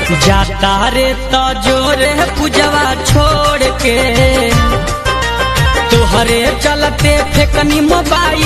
जाता रे तो जोरे पूजवा छोड़ के तुहरे चलते फेकनी मोबाइल